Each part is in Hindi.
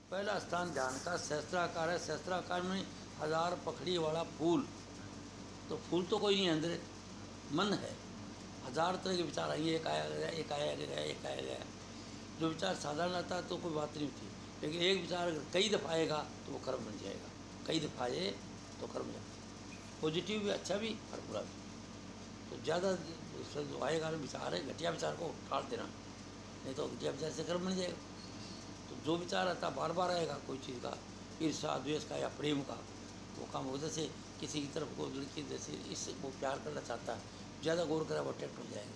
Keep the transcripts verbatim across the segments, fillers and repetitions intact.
पहला स्थान ध्यान का सहस्त्राकार है। सहस्त्राकार में हजार पखड़ी वाला फूल, तो फूल तो कोई नहीं है, अंदर मन है। हजार तरह के विचार आएंगे, एक आया गया, एक आया गया, एक आया गया। जो विचार साधारण आता है तो कोई बात नहीं होती, लेकिन एक विचार अगर कई दफ़ा आएगा तो वो कर्म बन जाएगा। कई दफ़ा आए तो कर्म बन जाएगा, पॉजिटिव भी, अच्छा भी और बुरा भी। तो ज़्यादा जो आएगा विचार है, घटिया विचार को टाल देना, नहीं तो घटिया विचार से कर्म बन जाएगा। तो जो विचार आता बार बार आएगा कोई चीज़ का, ईर्ष्या द्वेष का या प्रेम का, वो काम हो। जैसे किसी की तरफ को लड़की जैसे इस वो प्यार करना चाहता है, ज़्यादा गौर करा वो अट्रैक्ट हो जाएगा,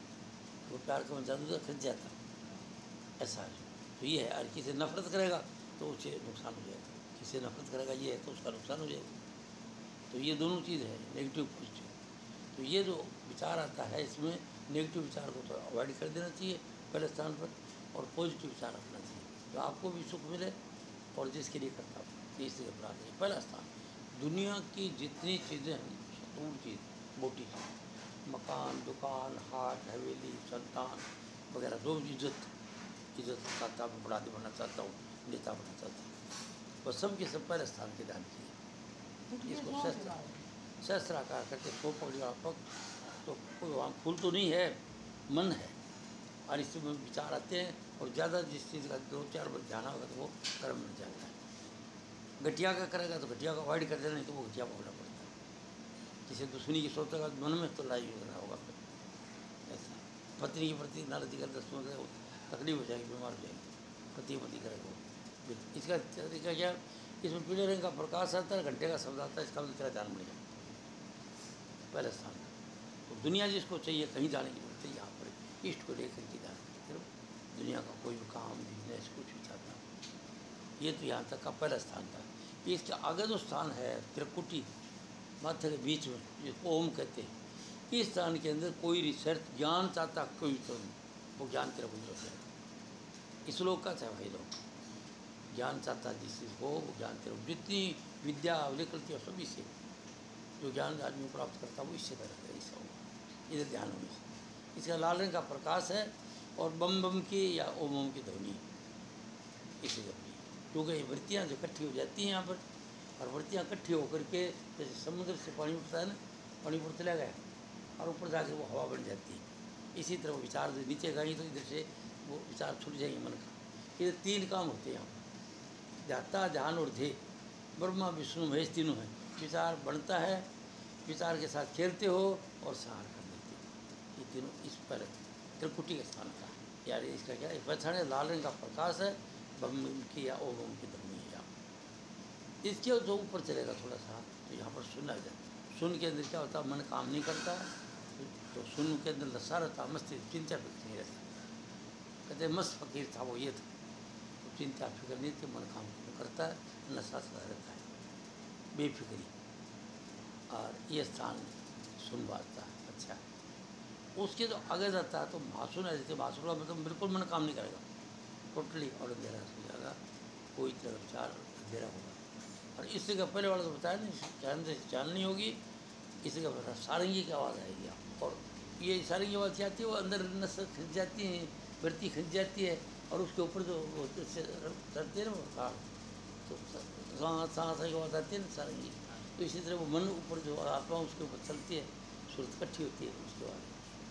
वो प्यार का ज़्यादा खिंच जाता है, ऐसा है। तो ये है, और किसी नफरत करेगा तो उसे नुकसान हो जाएगा, किसी नफरत करेगा ये है तो उसका नुकसान हो जाएगा। तो ये दोनों चीज़ है, नेगेटिव पॉजिटिव। तो ये जो विचार आता है इसमें नेगेटिव विचार को तो अवॉइड कर देना चाहिए पहले स्थान पर, और पॉजिटिव विचार रखना चाहिए, तो आपको भी सुख मिले और जिसके लिए करता हूँ तीसरे अपराध है पहला स्थान। दुनिया की जितनी चीज़ें हैं, स्थूल चीज़, मोटी चीज़, मकान, दुकान, हाट, हवेली, संतान वगैरह, जो इज्जत इज्जत चाहता हूँ, बड़ा बनना चाहता हूँ, नेता बनना चाहता हूँ, वह सब के सब पहले स्थान के दान किए। इसको शस्त्र शस्त्राकार करके सो पकड़ी पक, तो कोई वहाँ फूल तो नहीं है, मन है, और इसमें विचार आते हैं, और ज़्यादा जिस चीज़ का दो चार बार ध्यान होगा तो वो कर्म बन जाता है। घटिया का करेगा तो घटिया का अवॉइड कर देना, नहीं तो वो घटिया पकड़ना पड़ता है। किसी दुश्मनी की सोचेगा मन में तो लड़ाई होना होगा फिर, ऐसा। पत्नी के प्रति नाराज़गी कर दसों का तकलीफ हो जाएगी, बीमार हो जाएगी, पति पति करेगा वो। इसका तरीका क्या, इसमें पीले रंग का प्रकाश आता है, घंटे का शब्द आता है, इसका भी तेरा ध्यान बढ़ जाए पहले स्थान का। तो दुनिया जिसको चाहिए कहीं जाने की जरूरत है, यहाँ पर इष्ट को लेकर के जाने की जरूरत, दुनिया का कोई भी काम बिजनेस कुछ भी चाहता, ये तो यहाँ तक का पहला स्थान था। इसके आगे जो स्थान है त्रिकुटी, माथे के बीच में जिसको ओम कहते हैं, इस स्थान के अंदर कोई रिसर्च ज्ञान चाहता कोई तो नहीं, वो ज्ञान त्रिकुटी हो जाएगा। इस लोग का चाहे भाई लोग ज्ञान चाहता जिस चीज़ को, वो ज्ञान त्रिकुटी, जितनी विद्या विकृति और सभी से जो ज्ञान आदमी प्राप्त करता है वो इससे करता है, इसका होगा इधर ध्यान होने से। इसका लाल रंग का प्रकाश है, और बम बम की या ओम ओम की ध्वनि इसी ध्वनि, क्योंकि ये वृत्तियाँ जो इकट्ठी हो जाती हैं यहाँ पर, और वृत्तियाँ इकट्ठी होकर के जैसे समुद्र से पानी उठता है ना, पानी ऊपर चला गया और ऊपर जाके वो हवा बन जाती है, इसी तरह वो विचार जो नीचे गई तो इधर से वो विचार छूट जाएंगे मन का। इधर तीन काम होते हैं यहाँ पर, ध्याता ध्यान और ध्येय, ब्रह्मा विष्णु महेश तीनों हैं। विचार बढ़ता है, विचार के साथ खेलते हो और सहार कर देते हो, ये तीनों इस पर त्रिकुटी के स्थान का है। यार इसका क्या है, पछाड़ लाल रंग का प्रकाश है, बम की या ओम ओम की ध्वनि है यहाँ। इसके जो ऊपर चलेगा थोड़ा सा तो यहाँ पर सुन आ जाए। सुन के अंदर क्या होता है, मन काम नहीं करता, तो सुन के अंदर लस्सा रहता, मस्ती चिंता फिक्र नहीं रहता। कहते मस्त फकीर था वो, ये था, तो चिंता फिक्र नहीं थी, मन काम करता है, नशा सदा रहता है, बेफिक्री। और ये स्थान सुन बाजता है, अच्छा है। उसके जो आगे जाता है तो मासून है, जैसे मासून का मतलब बिल्कुल मन काम नहीं करेगा, टोटली और अंधेरा हो जाएगा, कोई तरह विचार अंधेरा होगा। और इससे का पहले वाला तो बताया नहीं, चांद से चांद नहीं होगी, इसी का पता सारंगी की आवाज़ आएगी। और ये सारंगी आवाज़ क्या आती है, वो अंदर नस खिंच जाती है, वृत्ति खिंच जाती है, और उसके ऊपर जो चढ़ते हैं ना वो ताड़, तो सांस सांस की आवाज़ आती है ना सारंगी। तो इसी तरह वो मन ऊपर जो आत्मा उसके ऊपर चलती है, सूरत इकट्ठी होती है उसके बाद,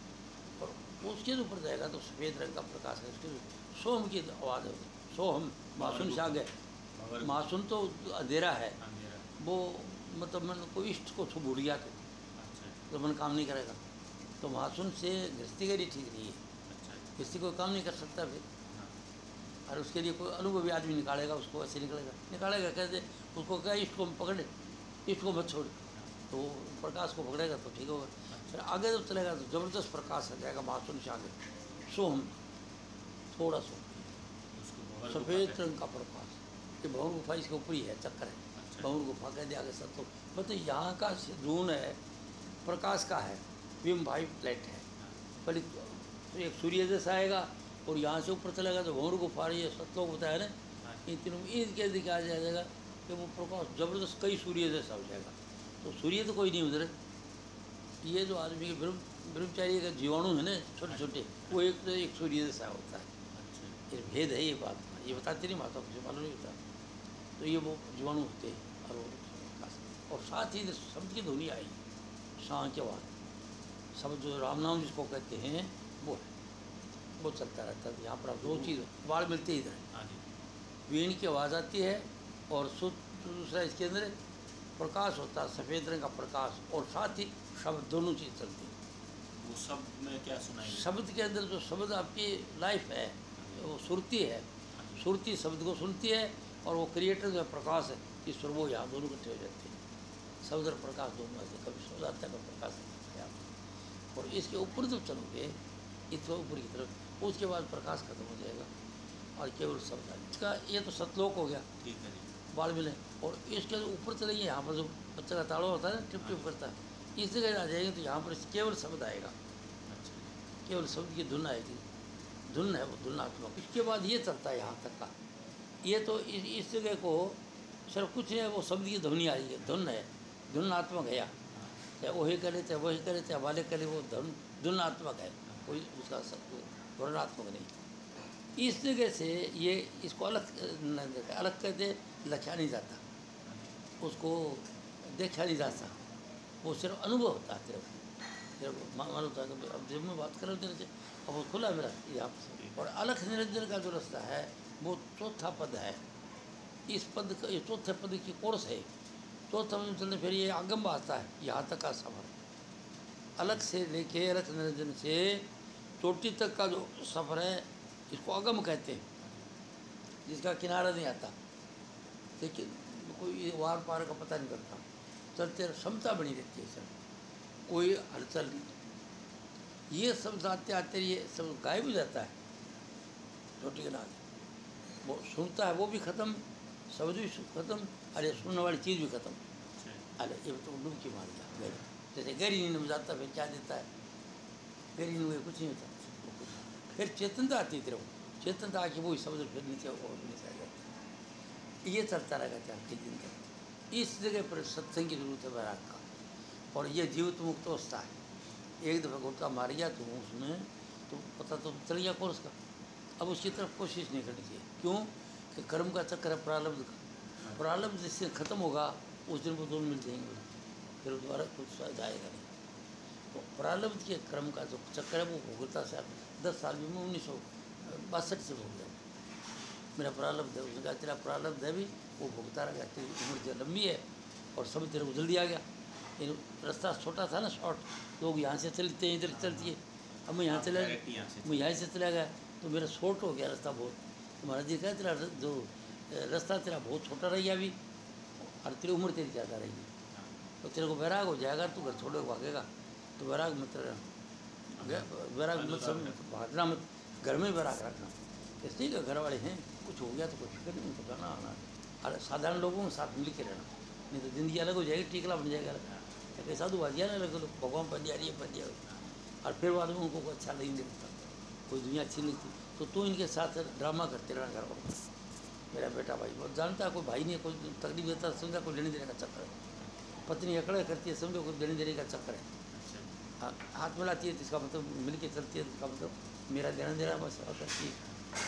और उसके ऊपर जाएगा तो सफ़ेद रंग का प्रकाश है, उसके सोहम की आवाज़ है, सोहम मासून से आगे। मासून तो अंधेरा है, वो मतलब मन को इष्ट को छू भूल गया तो मन काम नहीं करेगा, तो मासून से गृहस्थी करी ठीक नहीं है, गृहस्थी कोई काम नहीं कर सकता फिर, और उसके लिए कोई अनुभवी आदमी निकालेगा उसको, ऐसे निकलेगा निकालेगा कैसे, उसको क्या इष्ट को पकड़े, इष्ट को मत छोड़, तो प्रकाश को पकड़ेगा तो ठीक होगा। फिर आगे जब चलेगा तो ज़बरदस्त प्रकाश आ जाएगा मासून से आगे, सोहम थोड़ा सो सफ़ेद रंग का प्रकाश, कि भवन गुफा इसके ऊपर ही है, चक्कर है, भवन गुफा कह दिया आगे सब। तो मतलब यहाँ का जून है प्रकाश का है, विम भाई प्लेट है, पहले तो एक सूर्य जैसा आएगा, और यहाँ से ऊपर चलेगा तो भवन गुफा ये सतलोक बताया ना, इन तीनों ईद के दिखा जाएगा कि वो प्रकाश जबरदस्त कई सूर्य जैसा हो जाएगा। तो सूर्य तो कोई नहीं उधर, ये जो आदमी के ब्रह्म ब्रह्मचारी का जीवाणु है ना छोटे छोटे, वो एक तो एक सूर्य जैसा होता है, ये भेद है ये बात, ये बताती नहीं माता, कुछ मालूम नहीं होता। तो ये वो जीवाणु होते हैं और वो और साथ ही शब्द की ध्वनि आई शाह के बाद शब्द जो राम नाम जिसको कहते हैं वो है, वो चलता रहता है। यहाँ पर दो चीज़ बाढ़ मिलते इधर वीण की आवाज़ आती है और शुद्ध दूसरा इसके अंदर प्रकाश होता है, सफ़ेद रंग का प्रकाश, और साथ ही शब्द दोनों चीज़ चलती है। वो शब्द में क्या सुनाई? शब्द के अंदर जो शब्द आपकी लाइफ है वो सुरती है, सुरती शब्द को सुनती है और वो क्रिएटर जो प्रकाश है ईश्वर वो यहाँ दोनों इकट्ठे हो जाते हैं। शब्द और प्रकाश दोनों ऐसे कभी सो जाता है कभी प्रकाश आता है। और इसके ऊपर जब चलोगे इसके ऊपर की तरफ उसके बाद प्रकाश खत्म हो जाएगा और केवल शब्द आएगा। इसका ये तो सतलोक हो गया, ठीक है जी। बाढ़ मिले। और इसके ऊपर चलेंगे यहाँ पर जो बच्चे का ताड़ो होता है ना टिप टिप करता है, इस जगह आ जाएंगे तो यहाँ पर केवल शब्द आएगा, केवल शब्द की धुन आएगी, धुन है वो धुनात्मक। इसके बाद ये चलता है यहाँ तक का, ये तो इस, इस जगह को सिर्फ कुछ है वो शब्द की ध्वनि आ रही है, धुन है, धुनात्मक है। यहाँ चाहे वही करे चाहे वही करे चाहे वाले करे वो धुन धुनात्मक है, कोई उसका वर्णात्मक नहीं। इस जगह से ये इसको अलग अलग कहते लखा नहीं जाता, उसको देखा नहीं जाता, वो सिर्फ अनुभव होता है। तेरे को तेरे को मालूम होता है कि अब जब मैं बात कर रहा हूँ तेरे से अब वो खुला मेरा यहाँ पर। और अलख निरंजन का जो रास्ता है वो चौथा पद है। इस पद का ये चौथे पद की कोर्स है, चौथा पद चलने फिर ये आगम आता है यहाँ तक का सफ़र। अलग से लेके अलख निरंजन से चोटी तक का जो सफ़र है इसको आगम कहते हैं, जिसका किनारा नहीं आता, लेकिन कोई वार पार का पता नहीं करता, चलते क्षमता बनी रहती है सर, कोई हलचल नहीं। ये सब आते आते ये सब गायब हो जाता है चोटी के नाम। वो सुनता है वो भी ख़त्म, शब्द भी ख़त्म, अरे सुनने वाली चीज़ भी ख़त्म। अरे ये तो डुबकी मार गया गहरी, जैसे गहरी नींद में जाता फिर क्या देता है, गहरी नींद में कुछ नहीं होता। फिर चेतनता आती है तेरे को, चेतनता आके वही शब्द फिर नीचे और नीचे आ जाता है। ये चलता रहेगा चार कई दिन तक। इस जगह पर सत्संग की जरूरत है वैराग का, और ये जीवित मुक्त अवस्था है। एक दफ़ा गुटका मार गया तो उसमें तो पता तो चल गया कोर्स का, अब उसकी तरफ कोशिश नहीं करनी चाहिए। क्यों कि कर्म का चक्कर है, प्रारब्ध का, प्रारब्ध जिससे ख़त्म होगा उस दिन वो दोनों मिल जाएंगे, फिर दोबारा कुछ शायद आएगा नहीं। तो प्रारब्ध के कर्म का जो चक्कर है वो भोगता से दस साल में उन्नीस सौ बासठ से भोग गया मेरा प्रारब्ध है। उसने कहा तेरा प्रारब्ध है भी वो भोगता रह गया, तेरी उम्र जो लंबी है और सब तेरे को जल्दी आ गया। ये रास्ता छोटा था ना, शॉर्ट, लोग यहाँ से चलते हैं इधर चलती है, अब मैं यहाँ चला मैं यहाँ से चला गया तो मेरा शॉर्ट हो गया रास्ता बहुत। तो महाराज जी कहा तेरा जो रास्ता तेरा बहुत छोटा रह गया अभी, और तेरी उम्र तेरी ज़्यादा रहेगी, तो तेरे को वैराग हो जाएगा, तू घर छोड़े भागेगा तो वैराग मत रहना, वैराग मत सब भागना मत, घर में वैराग रखना। इसलिए कि घर वाले हैं कुछ हो गया तो कोई फिक्र नहीं, उनको जाना आना, और साधारण लोगों के साथ मिल के रहना, नहीं तो ज़िंदगी अलग हो जाएगी, टीकला बन जाएगा अलग। तो साधु बाजिया ना लगे लोग भगवान बन जा रही है बन जाए, और फिर बाद में उनको अच्छा नहीं लगता, कोई दुनिया अच्छी नहीं थी। तो तू इनके साथ ड्रामा करते रहना घर वालों, मेरा बेटा भाई बहुत जानता है, कोई भाई नहीं, कोई तकलीफ देता समझा, कोई लेने देने का चक्कर है, पत्नी अकड़े करती है समझो कोई लेने देने का चक्कर है। हाँ, हाथ मिलाती है तो इसका मतलब मिल के चलती है, इसका मतलब मेरा देना देना बस करती है।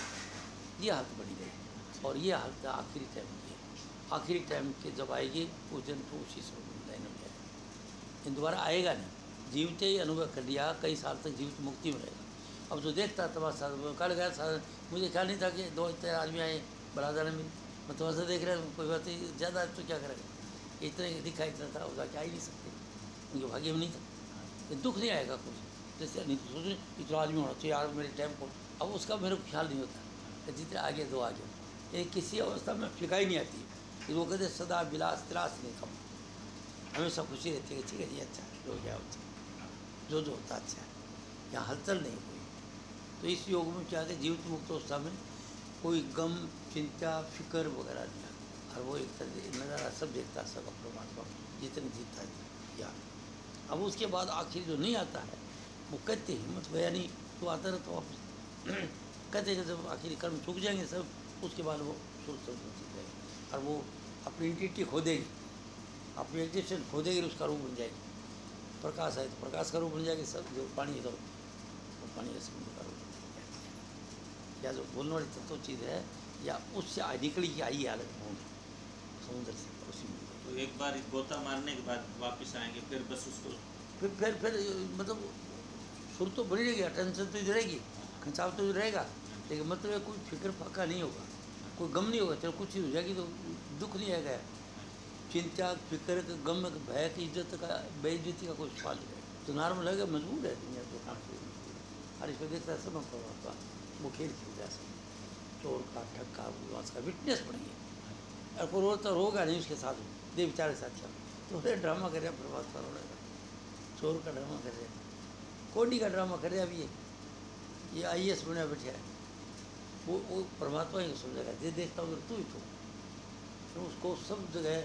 ये हालत बनी गई, और ये हालत आखिरी टाइम की है। आखिरी टाइम के जब आएगी उस दिन तो उसी से लाइन हो जाएगा, इन दोबारा आएगा नहीं। जीवते ही अनुभव कर लिया, कई साल तक जीवित मुक्ति में रहेगा। अब जो देखता तमाशा कल गया साल, मुझे ख्याल नहीं था कि दो इतने आदमी आए बरादर में, मैं तमाशा देख रहा हूँ, कोई बात नहीं ज़्यादा तो क्या करेगा, इतने दिखा इतना था, उधर क्या ही नहीं सकते, उनके भाग्य में नहीं था। ये दुख नहीं आएगा कुछ, जैसे नहीं तो सोचो इतना आदमी होना चाहिए यार मेरे टाइम को, अब उसका मेरे को ख्याल नहीं होता, जितने आगे दो आगे, ये किसी अवस्था में फिकाई नहीं आती। वो कहते सदा विलास तिलास नहीं कम, हमेशा खुशी रहती है कि ठीक है जी अच्छा जो गया अच्छा, जो जो होता अच्छा है, यहाँ हलचल नहीं कोई। तो इस योग में क्या है, जीवित मुक्त अवस्था में कोई गम चिंता फिक्र वगैरह नहीं आता, और वो एक तरह नज़ारा सब देखता सब परमात्मा जितने जीता है यार। अब उसके बाद आखिर जो नहीं आता है वो कहते हिम्मत भया नहीं तो आता रहे तो वापस कहते कि जब आखिर कर्म चुक जाएंगे सब, उसके बाद वो सुर सब सीख जाएगी, और वो अपनी इंटिटी खो देगी, अपनी एग्जिस्टेंस खो देगी, उसका रूप बन जाएगी। प्रकाश है तो प्रकाश का रूप बन जाएगी, सब जो पानी है तो पानी है समुद्र का रूप बन जाएगा। या जो बोलने वाली तत्व चीज़ है या उससे आ- निकली की आई है अलग होंगे समुद्र से उसी में। तो एक बार गोता मारने के बाद वापस आएंगे फिर बस उसको फिर फिर फिर मतलब सुर तो बनी रहेगी, टेंशन तो इधर रहेगी, खिंचाव तो इधर रहेगा, लेकिन मतलब है कोई फिक्र फाका नहीं होगा, कोई गम नहीं होगा। चलो कुछ चीज़ हो जाएगी तो दुख नहीं आएगा। चिंता फिक्र का गम का भय की इज्जत का बेइज्जती का कोई सवाल नहीं है। तो नॉर्मल है, मजबूर है दुनिया तो काम से। और इसको देखता है सब परमात्मा वो खेल खेल जा सकते, चोर का ठग का विवास का विटनेस बनेंगे, और कोई रोता रोगा नहीं उसके साथ, दे बेचारे साथियों तो अरे ड्रामा कर रहे परमात्मा रोने का, चोर का ड्रामा कर रहे हैं, कोडी का ड्रामा कर रहे हैं। अभी ये ये आई एस बने बैठे है, वो वो परमात्मा ही समझेगा, ये देखता हूँ तू ही तो। तो उसको सब जगह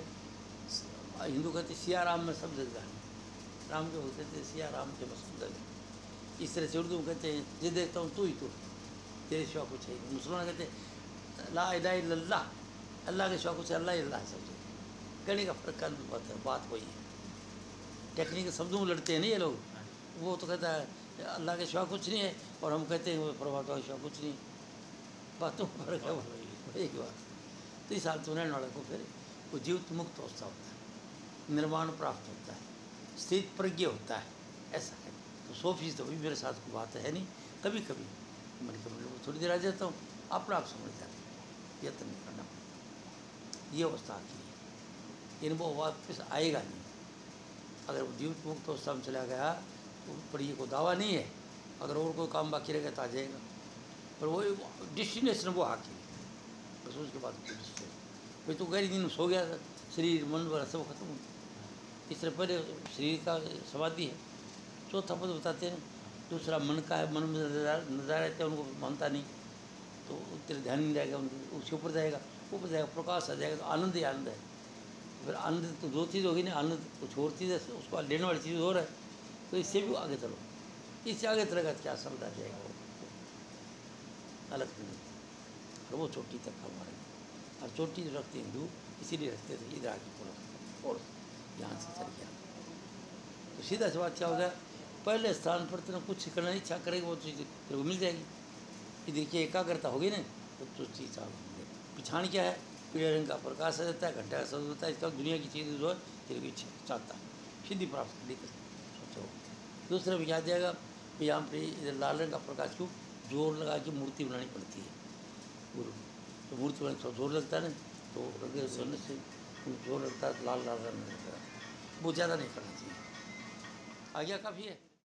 हिंदू कहते सिया राम में सब जगह है, राम के होते थे सिया राम के बस सब जगह। इस तरह से उर्दू में कहते हैं ये देखता हूँ तू ही तो, तेरे सिवा कुछ है। मुसलमान कहते हैं ला इलाहा इल्लल्लाह, अल्लाह के सिवा कुछ अल्लाह ही अल्लाह है सब जगह। कहने का फर्क का बात है, बात वही है। टेक्निकल शब्दों में लड़ते हैं नहीं ये लोग, वो तो कहता है अल्लाह के सिवा कुछ नहीं है, और हम कहते हैं परमात्मा के सिवा कुछ नहीं, बातों में फर्क है वो एक बात। तो इस हालत में रहने वाले को फिर वो जीवित मुक्त अवस्था होता है, निर्माण प्राप्त होता है, स्थित प्रज्ञ होता है, ऐसा है। तो सौ फीसद अभी मेरे साथ कोई बात है नहीं, कभी कभी मैंने कभी थोड़ी देर आ जाता हूँ, अपना आप समझ जाते हैं, यत्न नहीं करना पड़ता। ये अवस्था आती है, इन वो वापस आएगा नहीं। अगर वो जीवित मुक्त अवस्था में चला गया तो पर ये कोई दावा नहीं है, अगर और कोई काम बाकी रहेगा तो आ जाएगा, पर वो डेस्टिनेशन वो आके बस उसके बाद फिर तो गहरी दिन सो गया, शरीर मन वगैरह सब खत्म हो। इस तरह पहले शरीर का समाधि है, चौथा पद बताते हैं। दूसरा मन का है, मन में नज़ारा रहते हैं, उनको मानता नहीं, तो तेरे ध्यान नहीं जाएगा उनको, उसके ऊपर जाएगा, ऊपर जाएगा प्रकाश आ जाएगा, तो आनंद ही आनंद है। फिर आनंद तो दो चीज़ होगी ना, आनंद कुछ और चीज़ है, उसको लेने वाली चीज़ और है, तो इससे भी आगे चलो, इससे आगे चलेगा क्या समझ आ जाएगा वो अलग नहीं। और वो चोटी तक का मारेंगे, और चोटी जो रखते हिंदू इसीलिए रखते थे इधर आके पूरा, और यहाँ से चल गया तो सीधा सी बात क्या हो गया, पहले स्थान पर तेना कुछ करना नहीं इच्छा करेगी वो चीज़ तेरे को मिल जाएगी। ये देखिए एकाग्रता होगी ना तो जो चीज़ चाहूँ। पिछाड़ क्या है, पीले रंग का प्रकाश आ जाता है, घंटा का शब्द होता है, इसका दुनिया की चीज़ जो है तेरे की इच्छा चाहता है, सिद्धि प्राप्त करने का सोचो। दूसरा भी क्या जाएगा, यहाँ पे इधर लाल रंग का प्रकाश क्यों जोर लगा के मूर्ति बनानी पड़ती है, गुरु तो मूर्ति बनाने से जोर लगता है ना, तो रंग बनने से जोर लगता है, लाल लाल रंग लगता है, वो ज़्यादा नहीं करना चाहिए। आ गया काफ़ी है।